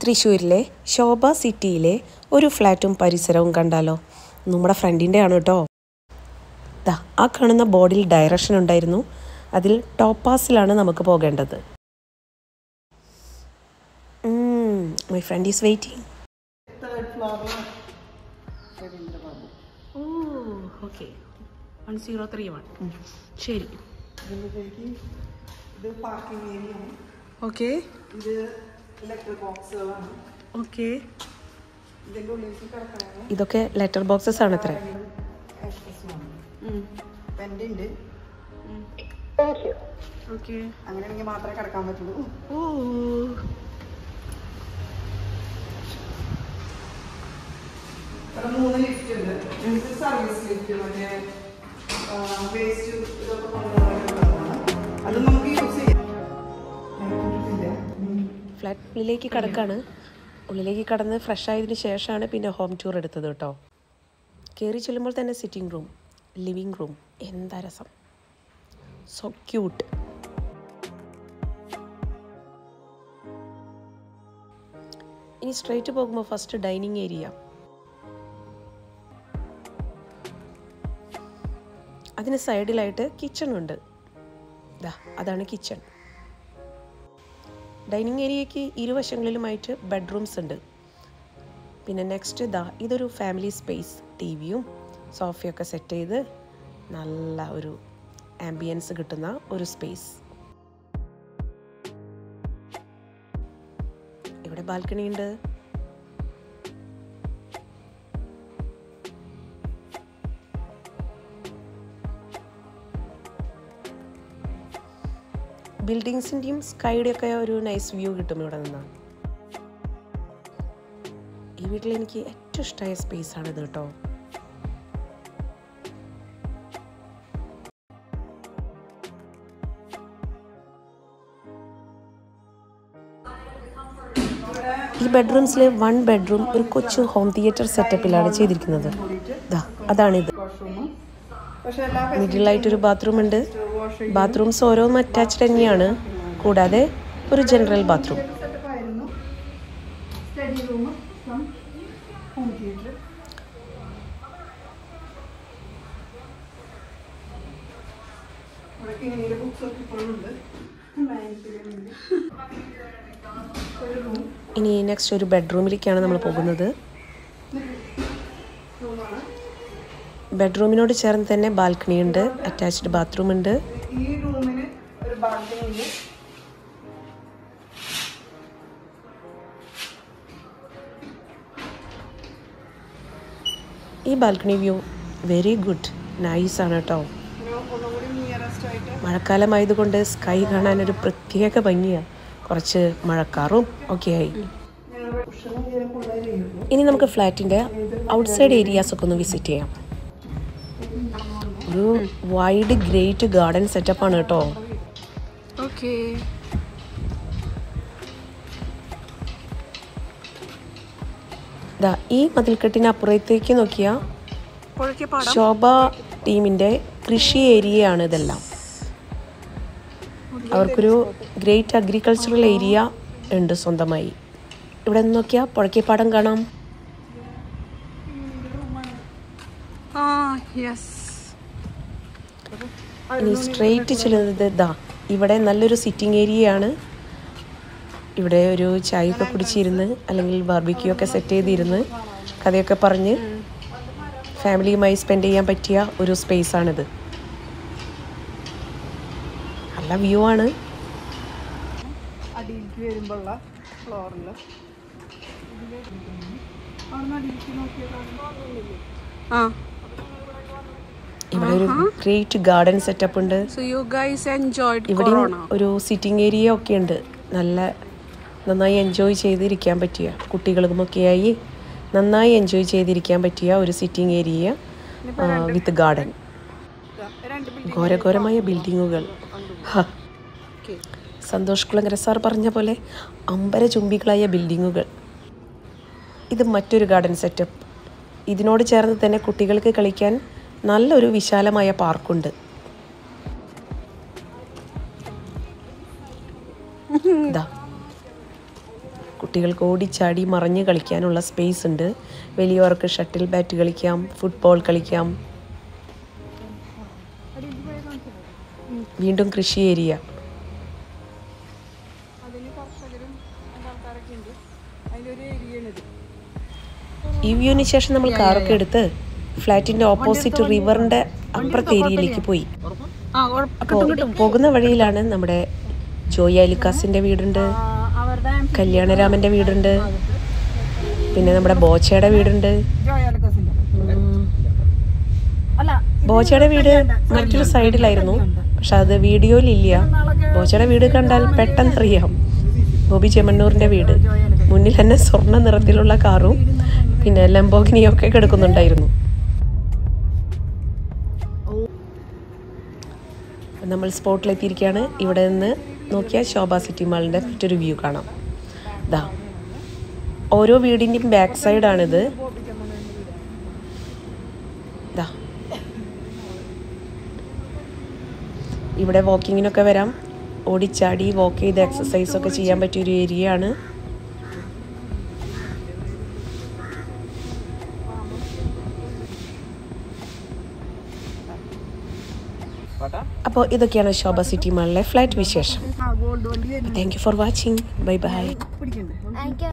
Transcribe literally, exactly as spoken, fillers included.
തൃശ്ശൂരിലെ ശോഭ സിറ്റിയിലെ ഒരു ഫ്ലാറ്റും പരിസരവും കണ്ടാലോ? നമ്മുടെ ഫ്രണ്ടിൻ്റെ ആണ് കേട്ടോ. ദാ ആ കാണുന്ന ബോർഡിൽ ഡയറക്ഷൻ ഉണ്ടായിരുന്നു. അതിൽ ടോപ്പാസിലാണ് നമുക്ക് പോകേണ്ടത്. My friend is waiting. Okay one zero three one ശരി. ഇത് പാർക്കിംഗ് ഏരിയ. ഓക്കെ ഇത് ഇലക്ട്രിക് ബോക്സുകളാണ്. ഓക്കെ ഇതിൻ്റെ ഉള്ളിലേക്ക് കിടക്കാനാണ്. ഇതൊക്കെ ലെറ്റർ ബോക്സസ് ആണ് അത്ര. പെൻ്റെ ഉണ്ട്. ഓക്കെ അങ്ങനെയാണെങ്കിൽ മാത്രമേ കിടക്കാൻ പറ്റുള്ളൂ. ഓ ഇവിടെ മൂന്ന് ലിഫ്റ്റ് ഉണ്ട്. ഇത് സർവീസ് ലിഫ്റ്റ്, മറ്റേ വേസ്റ്റ് ഇതൊക്കെ കൊണ്ടുപോകാനുള്ളതാണ്. അത് നമുക്ക് യൂസ് ചെയ്യാം. ഫ്ലാറ്റ് ഉള്ളിലേക്ക് കടക്കാണ്. ഉള്ളിലേക്ക് കടന്ന് ഫ്രഷ് ആയതിനു ശേഷമാണ് പിന്നെ ഹോം ടൂർ എടുത്തത് കേട്ടോ. കയറി ചെല്ലുമ്പോൾ തന്നെ സിറ്റിംഗ് റൂം, ലിവിങ് റൂം, എന്താ രസം, സോ ക്യൂട്ട്. ഇനി സ്ട്രൈറ്റ് പോകുമ്പോൾ ഫസ്റ്റ് ഡൈനിങ് ഏരിയ. അതിന് സൈഡിലായിട്ട് കിച്ചൺ ഉണ്ട്. ദാ അതാണ് കിച്ചൺ. ഡൈനിങ് ഏരിയയ്ക്ക് ഇരുവശങ്ങളിലുമായിട്ട് ബെഡ്റൂംസ് ഉണ്ട്. പിന്നെ നെക്സ്റ്റ് ദാ ഇതൊരു ഫാമിലി സ്പേസ്. ടി വിയും സോഫയൊക്കെ സെറ്റ് ചെയ്ത് നല്ല ഒരു ആംബിയൻസ് കിട്ടുന്ന ഒരു സ്പേസ്. ഇവിടെ ബാൽക്കണി ഉണ്ട്. ബിൽഡിങ്സിൻ്റെയും സ്കൈയുടെ ഒക്കെ ഒരു നൈസ് വ്യൂ കിട്ടും ഇവിടെ നിന്നാണ്. ഈ വീട്ടിൽ എനിക്ക് ഏറ്റവും ഇഷ്ടമായ സ്പേസ് ആണിത് കേട്ടോ. ഈ ബെഡ്റൂംസിൽ വൺ ബെഡ്റൂം ഒരു കൊച്ചു ഹോം തിയേറ്റർ സെറ്റപ്പിലാണ് ചെയ്തിരിക്കുന്നത്. ദാ അതാണിത്. മിഡിലായിട്ടൊരു ബാത്റൂം ഉണ്ട്. ബാത്റൂംസ് ഓരോന്നും അറ്റാച്ച്ഡ് തന്നെയാണ്. കൂടാതെ ഒരു ജനറൽ ബാത്റൂം. ഇനി നെക്സ്റ്റ് ഒരു ബെഡ്റൂമിലേക്കാണ് നമ്മൾ പോകുന്നത്. ബെഡ്റൂമിനോട് ചേർന്ന് തന്നെ ബാൽക്കണി ഉണ്ട്, അറ്റാച്ച്ഡ് ബാത്റൂം ഉണ്ട്. ഈ റൂമിന് ഒരു ബാൽക്കണി ഉണ്ട്. ഈ balcony view very good, nice ആണ് കേട്ടോ. മഴക്കാലമായതുകൊണ്ട് സ്കൈ കാണാൻ ഒരു പ്രത്യേക ഭംഗിയാണ്. കുറച്ച് മഴക്കാറും ഒക്കെ ആയി. ഇനി നമുക്ക് ഫ്ലാറ്റിൻ്റെ ഔട്ട്സൈഡ് ഏരിയാസ് ഒക്കെ ഒന്ന് വിസിറ്റ് ചെയ്യാം. ഒരു വൈഡ് ഗ്രേറ്റ് ഗാർഡൻ സെറ്റപ്പാണ് കേട്ടോ. ഓക്കെ ദാ ഈ മതിൽക്കെട്ടിനപ്പുറത്തേക്ക് നോക്കിയാൽ ശോഭ ടീമിൻ്റെ കൃഷി ഏരിയയാണ് ഇതെല്ലാം. അവർക്കൊരു ഗ്രേറ്റ് അഗ്രികൾച്ചറൽ ഏരിയ ഉണ്ട് സ്വന്തമായി. ഇവിടെ നിന്ന് നോക്കിയാൽ പുഴക്കേപ്പാടം കാണാം. ഇനി സ്ട്രെയിറ്റ് ചെല്ലുന്നത് ദാ ഇവിടെ നല്ലൊരു സിറ്റിംഗ് ഏരിയയാണ്. ഇവിടെ ഒരു ചായയൊക്കെ കുടിച്ചിരുന്ന് അല്ലെങ്കിൽ ബാർബിക്യൂ ഒക്കെ സെറ്റ് ചെയ്തിരുന്ന് കഥയൊക്കെ പറഞ്ഞ് ഫാമിലിയുമായി സ്പെൻഡ് ചെയ്യാൻ പറ്റിയ ഒരു സ്പേസാണിത്. നല്ല വ്യൂ ആണ്. അടിയിലേക്ക് വരുമ്പോഴുള്ള ഫ്ലോറിൽ ഇവിടെ ഒരു ഗ്രേറ്റ് ഗാർഡൻ സെറ്റപ്പ് ഉണ്ട്. ഇവിടെ ഒരു സിറ്റിംഗ് ഏരിയ ഒക്കെ ഉണ്ട്. നല്ല നന്നായി എൻജോയ് ചെയ്തിരിക്കാൻ പറ്റിയ, കുട്ടികൾക്കുമൊക്കെയായി നന്നായി എൻജോയ് ചെയ്തിരിക്കാൻ പറ്റിയ ഒരു സിറ്റിംഗ് ഏരിയ വിത്ത് ഗാർഡൻ. ഘോരഘോരമായ ബിൽഡിങ്ങുകൾ. സന്തോഷ് കുളങ്ങര സാർ പറഞ്ഞ പോലെ അമ്പരചുംബികളായ ബിൽഡിങ്ങുകൾ. ഇത് മറ്റൊരു ഗാർഡൻ സെറ്റപ്പ്. ഇതിനോട് ചേർന്ന് തന്നെ കുട്ടികൾക്ക് കളിക്കാൻ നല്ലൊരു വിശാലമായ പാർക്കുണ്ട്. കുട്ടികൾക്ക് ഓടിച്ചാടി മറിഞ്ഞ് കളിക്കാനുള്ള സ്പേസ് ഉണ്ട്. വലിയവർക്ക് ഷട്ടിൽ ബാറ്റ് കളിക്കാം, ഫുട്ബോൾ കളിക്കാം. വീണ്ടും കൃഷി ഏരിയ. ഈ വ്യൂവിന് ശേഷം നമ്മൾ കാറൊക്കെ എടുത്ത് ഫ്ലാറ്റിൻ്റെ ഓപ്പോസിറ്റ് റിവറിൻ്റെ അപ്പുറത്തെ ഏരിയയിലേക്ക് പോയി. അപ്പോൾ പോകുന്ന വഴിയിലാണ് നമ്മുടെ ജോയി അലിക്കാസിൻ്റെ വീടുണ്ട്, കല്യാണരാമൻ്റെ വീടുണ്ട്, പിന്നെ നമ്മുടെ ബോച്ചയുടെ വീടുണ്ട്. ബോച്ചയുടെ വീട് മറ്റൊരു സൈഡിലായിരുന്നു, പക്ഷെ അത് വീഡിയോയിലില്ല. ബോച്ചയുടെ വീട് കണ്ടാൽ പെട്ടെന്നറിയാം. ബോബി ചെമ്മണ്ണൂറിൻ്റെ വീട്. മുന്നിൽ തന്നെ സ്വർണ്ണ നിറത്തിലുള്ള കാറും പിന്നെ ലംബോഗിനിയൊക്കെ കിടക്കുന്നുണ്ടായിരുന്നു. നമ്മൾ സ്പോട്ടിലെത്തിയിരിക്കുകയാണ്. ഇവിടെ നിന്ന് നോക്കിയാൽ ശോഭ സിറ്റി മാളിൻ്റെ മറ്റൊരു വ്യൂ കാണാം. ദാ ഓരോ വീടിൻ്റെയും ബാക്ക് സൈഡാണിത്. ദാ ഇവിടെ വാക്കിങ്ങിനൊക്കെ വരാം. ഓടിച്ചാടി വാക്ക് ചെയ്ത് എക്സസൈസൊക്കെ ചെയ്യാൻ പറ്റിയൊരു ഏരിയ ആണ്. അപ്പോൾ ഇതൊക്കെയാണ് ശോഭ സിറ്റി മാളിലെ ഫ്ലാറ്റ് വിശേഷം. Thank you for watching. Bye by.